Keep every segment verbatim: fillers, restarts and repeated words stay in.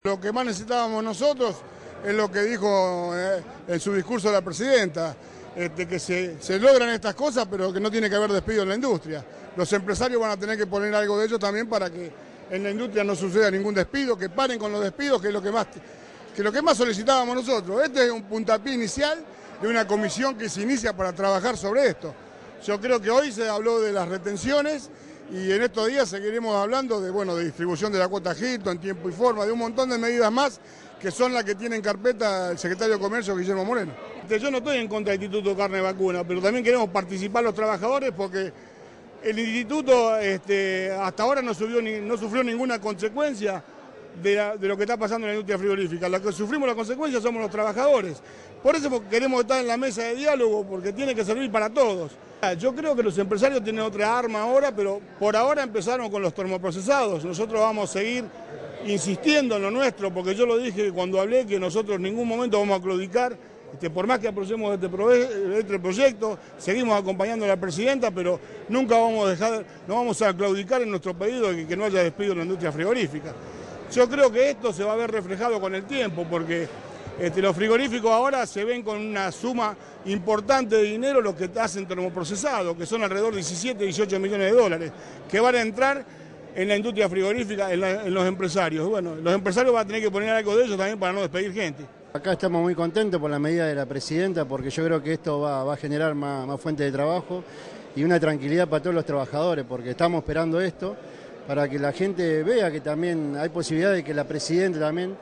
Lo que más necesitábamos nosotros es lo que dijo eh, en su discurso la presidenta, este, que se, se logran estas cosas, pero que no tiene que haber despido en la industria. Los empresarios van a tener que poner algo de ellos también para que en la industria no suceda ningún despido, que paren con los despidos, que es lo que más, que lo que más solicitábamos nosotros. Este es un puntapié inicial de una comisión que se inicia para trabajar sobre esto. Yo creo que hoy se habló de las retenciones y en estos días seguiremos hablando de, bueno, de distribución de la cuota Hilton en tiempo y forma, de un montón de medidas más que son las que tiene en carpeta el secretario de Comercio, Guillermo Moreno. Yo no estoy en contra del Instituto Carne Vacuna, pero también queremos participar los trabajadores porque el instituto este, hasta ahora no, subió ni, no sufrió ninguna consecuencia de, la, de lo que está pasando en la industria frigorífica. Los que sufrimos las consecuencias somos los trabajadores. Por eso queremos estar en la mesa de diálogo, porque tiene que servir para todos. Yo creo que los empresarios tienen otra arma ahora, pero por ahora empezaron con los termoprocesados. Nosotros vamos a seguir insistiendo en lo nuestro, porque yo lo dije cuando hablé, que nosotros en ningún momento vamos a claudicar. Este, por más que aprobemos este, este proyecto, seguimos acompañando a la presidenta, pero nunca vamos a dejar, no vamos a claudicar en nuestro pedido de que, que no haya despido en la industria frigorífica. Yo creo que esto se va a ver reflejado con el tiempo, porque este, los frigoríficos ahora se ven con una suma importante de dinero los que hacen termoprocesados, que son alrededor de diecisiete, dieciocho millones de dólares, que van a entrar en la industria frigorífica, en, la, en los empresarios. Bueno, los empresarios van a tener que poner algo de ellos también para no despedir gente. Acá estamos muy contentos por la medida de la presidenta, porque yo creo que esto va, va a generar más, más fuentes de trabajo y una tranquilidad para todos los trabajadores, porque estamos esperando esto para que la gente vea que también hay posibilidad de que la presidenta también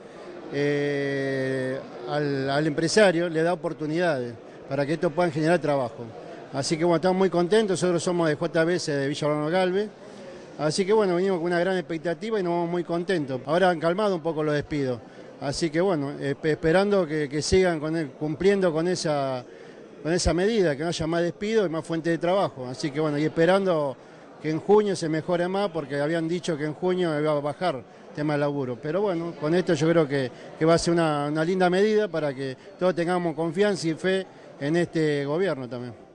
eh, al, al empresario le da oportunidades para que esto pueda generar trabajo. Así que bueno, estamos muy contentos, nosotros somos de J B S de Villa Urbano Galvez, así que bueno, venimos con una gran expectativa y nos vamos muy contentos. Ahora han calmado un poco los despidos. Así que bueno, eh, esperando que, que sigan con el, cumpliendo con esa, con esa medida, que no haya más despido y más fuente de trabajo. Así que bueno, y esperando que en junio se mejore más, porque habían dicho que en junio iba a bajar el tema del laburo. Pero bueno, con esto yo creo que, que va a ser una, una linda medida para que todos tengamos confianza y fe en este gobierno también.